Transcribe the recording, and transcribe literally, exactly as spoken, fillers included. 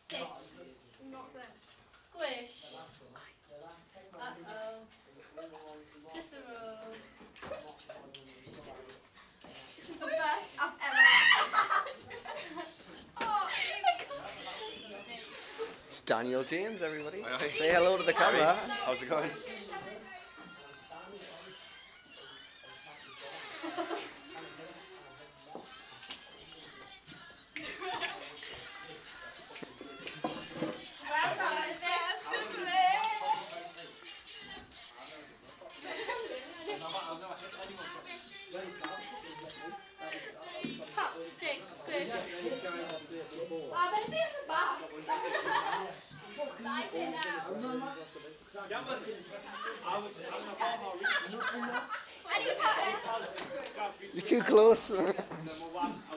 Six. Not them. Squish. Uh-oh. Cicero. This is the best I've ever had. Oh, It's Daniel James, everybody. Aye, aye. Say hello to the camera. How's it going? Top six. Squish. Ah, ben bir bak. Five it out. You're too close.